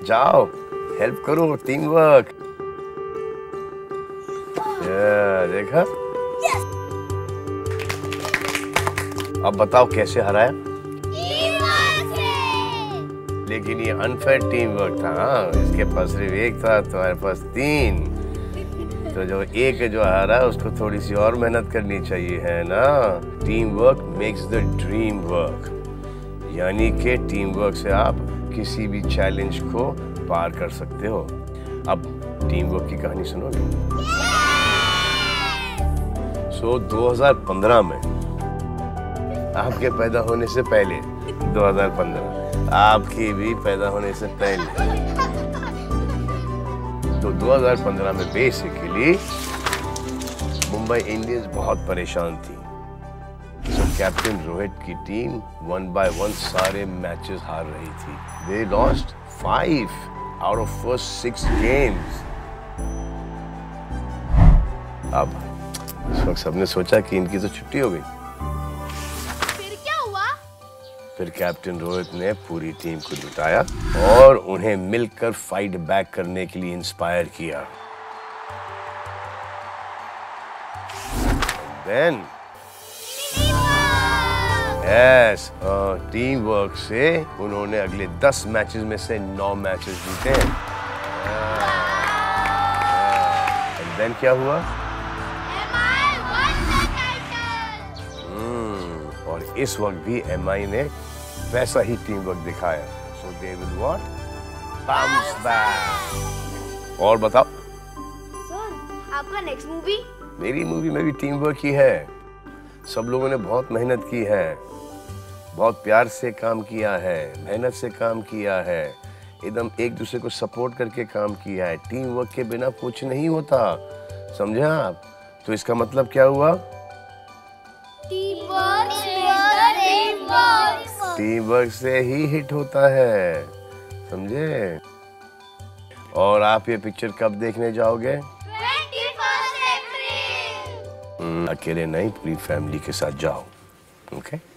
जाओ हेल्प करो, team work. देखा? अब बताओ कैसे हराया? लेकिन ये अनफेयर टीम वर्क था। हाँ, इसके पास सिर्फ एक था, तुम्हारे पास 3। तो जो एक जो हारा उसको थोड़ी सी और मेहनत करनी चाहिए, है ना? Team work makes the dream work. यानी कि टीम वर्क से आप किसी भी चैलेंज को पार कर सकते हो। अब टीम वर्क की कहानी सुनोगे? 2015 में, आपके पैदा होने से पहले, 2015, आपकी भी पैदा होने से पहले, तो 2015 में बेसिकली मुंबई इंडियंस बहुत परेशान थी। तो कैप्टन रोहित की टीम 1 by 1 सारे मैचेस हार रही थी। They lost 5 out of first 6 games। अब इस वक्त सबने सोचा कि इनकी तो छुट्टी हो गई। फिर क्या हुआ? फिर कैप्टन रोहित ने पूरी टीम को जुटाया और उन्हें मिलकर फाइट बैक करने के लिए इंस्पायर किया। Then यस, टीम वर्क से उन्होंने अगले 10 मैचेस में से 9 मैचेस जीते। And then क्या हुआ? और इस वक्त भी MI ने वैसा ही टीम वर्क दिखाया। So they will what? Bounce back। और बताओ? सर, आपका नेक्स्ट मूवी? मेरी मूवी में भी टीम वर्क ही है। सब लोगों ने बहुत मेहनत की है, बहुत प्यार से काम किया है, मेहनत से काम किया है, एकदम एक दूसरे को सपोर्ट करके काम किया है। टीम वर्क के बिना कुछ नहीं होता, समझे आप? तो इसका मतलब क्या हुआ? टीम वर्क से ही हिट होता है, समझे? और आप ये पिक्चर कब देखने जाओगे? 21 अप्रैल। अकेले नहीं, पूरी फैमिली के साथ जाओ, ओके?